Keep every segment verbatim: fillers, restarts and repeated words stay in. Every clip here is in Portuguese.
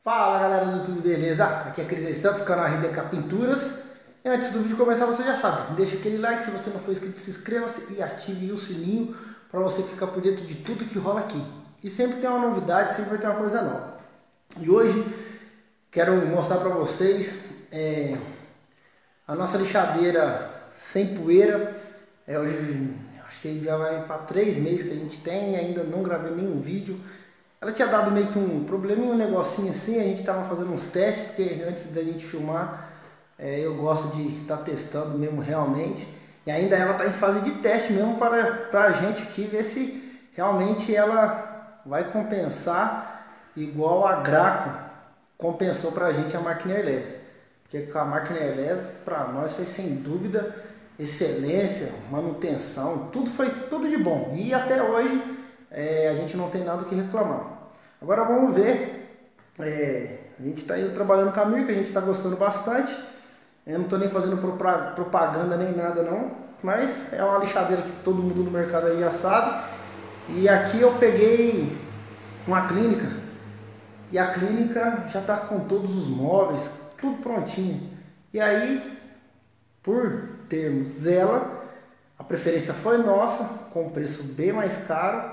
Fala galera do YouTube, beleza? Aqui é Cris Santos, canal R D K Pinturas. E antes do vídeo começar, você já sabe, deixa aquele like, se você não for inscrito, se inscreva-se e ative o sininho para você ficar por dentro de tudo que rola aqui. E sempre tem uma novidade, sempre vai ter uma coisa nova. E hoje quero mostrar para vocês é, a nossa lixadeira sem poeira. É, hoje acho que já vai para três meses que a gente tem e ainda não gravei nenhum vídeo. Ela tinha dado meio que um probleminha, um negocinho assim, a gente estava fazendo uns testes, porque antes da gente filmar, é, eu gosto de estar tá testando mesmo realmente. E ainda ela está em fase de teste mesmo para, para a gente aqui ver se realmente ela vai compensar igual a Graco compensou para a gente a máquina Airless. Porque com a máquina Airless, para nós foi sem dúvida excelência, manutenção, tudo foi tudo de bom. E até hoje é, a gente não tem nada que reclamar. Agora vamos ver, é, a gente está indo trabalhando com a Mirka, a gente está gostando bastante. Eu não estou nem fazendo propaganda nem nada não, mas é uma lixadeira que todo mundo no mercado aí já sabe. E aqui eu peguei uma clínica, e a clínica já está com todos os móveis, tudo prontinho. E aí, por termos ela, a preferência foi nossa, com preço bem mais caro.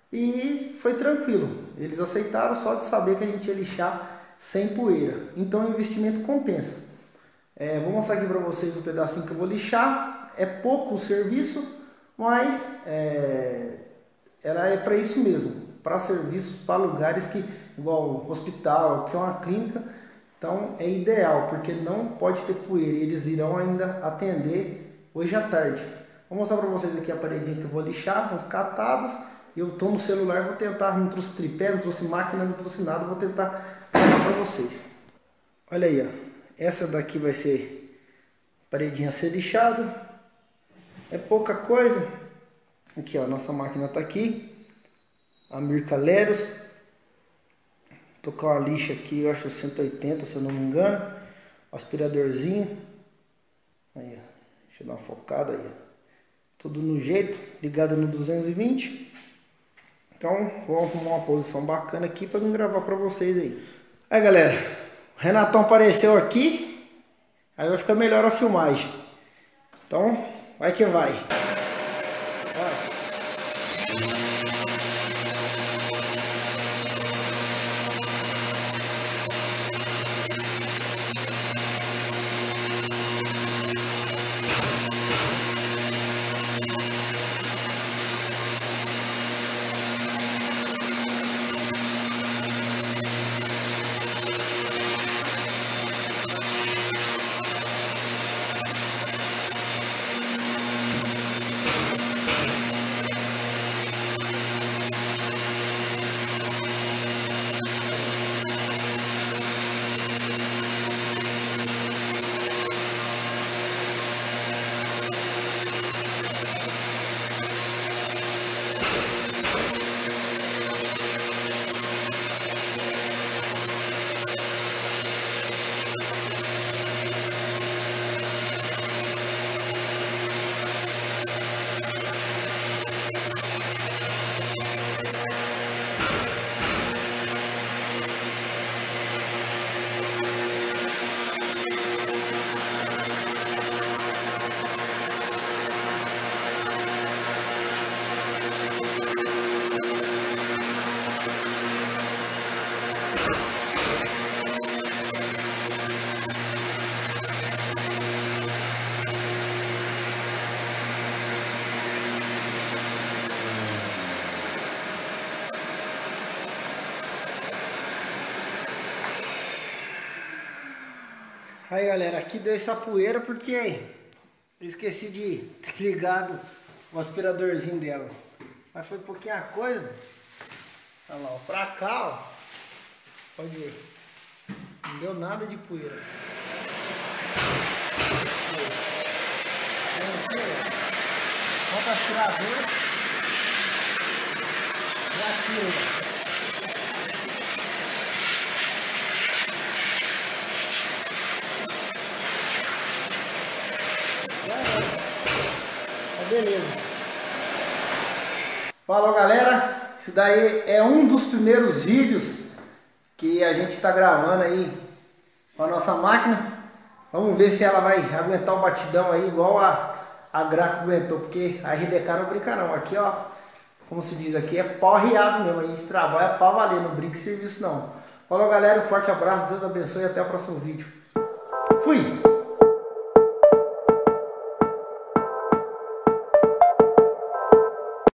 E foi tranquilo, eles aceitaram só de saber que a gente ia lixar sem poeira, então o investimento compensa. É, vou mostrar aqui para vocês o pedacinho que eu vou lixar, é pouco o serviço, mas é, ela é para isso mesmo, para serviços, para lugares que, igual hospital, que é uma clínica, então é ideal, porque não pode ter poeira e eles irão ainda atender hoje à tarde. Vou mostrar para vocês aqui a paredinha que eu vou lixar, uns catados. Eu estou no celular, vou tentar, não trouxe tripé, não trouxe máquina, não trouxe nada, vou tentar mostrar para vocês. Olha aí, ó. Essa daqui vai ser paredinha a ser lixada. É pouca coisa. Aqui, ó, nossa máquina está aqui. A Mirka Leros. Tô com a lixa aqui, eu acho cento e oitenta, se eu não me engano. O aspiradorzinho. Aí, ó. Deixa eu dar uma focada aí, ó. Tudo no jeito, ligado no duzentos e vinte. Então, vou arrumar uma posição bacana aqui para me gravar para vocês aí. Aí, galera, o Renatão apareceu aqui, aí vai ficar melhor a filmagem. Então, vai que vai. Vai. Aí, galera, aqui deu essa poeira porque eu esqueci de ter ligado o aspiradorzinho dela. Mas foi pouquinha coisa. Olha lá, ó, pra cá, ó. Pode ver. Não deu nada de poeira. Bota a aspiradora. Já tira. Beleza. Falou, galera, esse daí é um dos primeiros vídeos que a gente está gravando aí com a nossa máquina. Vamos ver se ela vai aguentar o batidão aí igual a, a Graco aguentou, porque a R D K não brinca não. Aqui, ó, como se diz aqui, é pau riado mesmo. A gente trabalha pra valer, não brinca em serviço não. Falou, galera, um forte abraço, Deus abençoe e até o próximo vídeo. Fui!